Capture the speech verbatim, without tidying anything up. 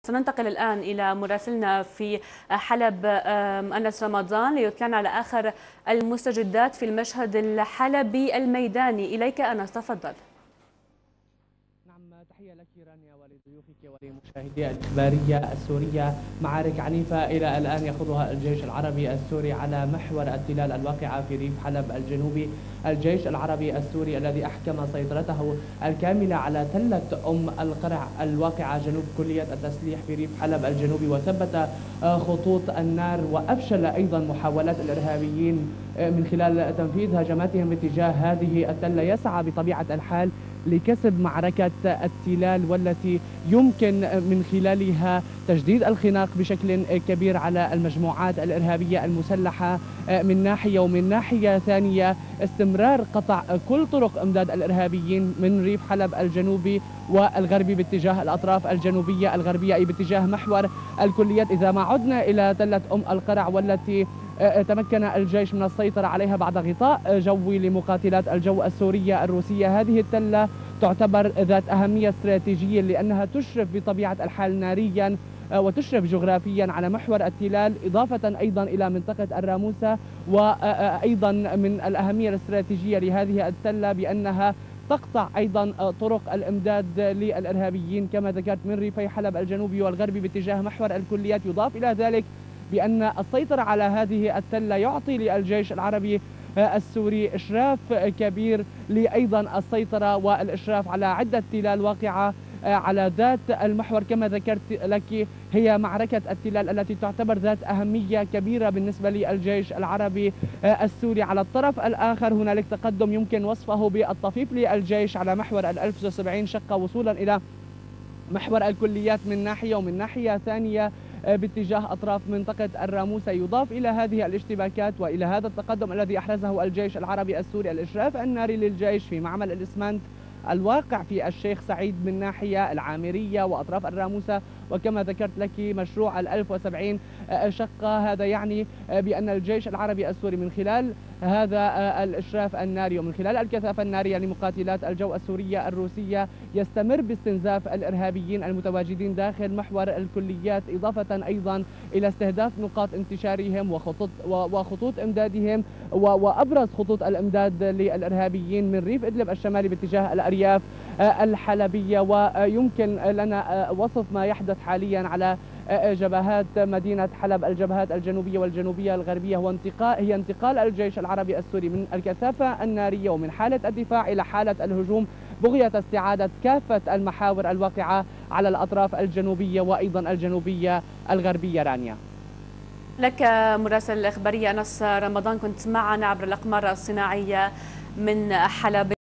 سننتقل الآن إلى مراسلنا في حلب أنس رمضان ليطلعنا على آخر المستجدات في المشهد الحلبي الميداني. إليك أنس، تفضل. نعم، تحية لك رانيا ولضيوفك ولمشاهدي الإخبارية السورية. معارك عنيفة إلى الآن يخوضها الجيش العربي السوري على محور التلال الواقعة في ريف حلب الجنوبي. الجيش العربي السوري الذي أحكم سيطرته الكاملة على تلة أم القرع الواقعة جنوب كلية التسليح في ريف حلب الجنوبي، وثبت خطوط النار وأفشل أيضا محاولات الإرهابيين من خلال تنفيذ هجماتهم باتجاه هذه التلة. يسعى بطبيعة الحال لكسب معركة التلال، والتي يمكن من خلالها تجديد الخناق بشكل كبير على المجموعات الإرهابية المسلحة من ناحية، ومن ناحية ثانية استمرار قطع كل طرق إمداد الإرهابيين من ريف حلب الجنوبي والغربي باتجاه الأطراف الجنوبية الغربية، أي باتجاه محور الكليات. إذا ما عدنا إلى تلة أم القرع والتي تمكن الجيش من السيطرة عليها بعد غطاء جوي لمقاتلات الجو السورية الروسية، هذه التلة تعتبر ذات أهمية استراتيجية لأنها تشرف بطبيعة الحال ناريا وتشرف جغرافيا على محور التلال، إضافة أيضا إلى منطقة الراموسة. وأيضا من الأهمية الاستراتيجية لهذه التلة بأنها تقطع أيضا طرق الإمداد للإرهابيين كما ذكرت من ريفي حلب الجنوبي والغربي باتجاه محور الكليات. يضاف إلى ذلك بأن السيطرة على هذه التلة يعطي للجيش العربي السوري إشراف كبير لأيضا السيطرة والإشراف على عدة تلال واقعة على ذات المحور. كما ذكرت لك، هي معركة التلال التي تعتبر ذات أهمية كبيرة بالنسبة للجيش العربي السوري. على الطرف الآخر هنالك تقدم يمكن وصفه بالطفيف للجيش على محور الألف وتسعمئة وسبعين شقة وصولا إلى محور الكليات من ناحية، ومن ناحية ثانية باتجاه أطراف منطقة الراموسة. يضاف إلى هذه الاشتباكات وإلى هذا التقدم الذي أحرزه الجيش العربي السوري الإشراف الناري للجيش في معمل الإسمنت الواقع في الشيخ سعيد من ناحية العامرية وأطراف الراموسة، وكما ذكرت لك مشروع الألف وسبعين شقة. هذا يعني بأن الجيش العربي السوري من خلال هذا الإشراف الناري ومن خلال الكثافة النارية لمقاتلات الجو السورية الروسية يستمر باستنزاف الإرهابيين المتواجدين داخل محور الكليات، إضافة أيضا إلى استهداف نقاط انتشارهم وخطوط وخطوط إمدادهم. وأبرز خطوط الإمداد للإرهابيين من ريف إدلب الشمالي باتجاه الأرياف الحلبية. ويمكن لنا وصف ما يحدث حاليا على جبهات مدينة حلب، الجبهات الجنوبية والجنوبية الغربية، هو انتقال هي انتقال الجيش العربي السوري من الكثافة النارية ومن حالة الدفاع إلى حالة الهجوم، بغية استعادة كافة المحاور الواقعة على الأطراف الجنوبية وأيضا الجنوبية الغربية. رانيا، لك مراسل الإخبارية أنس رمضان، كنت معنا عبر الأقمار الصناعية من حلب.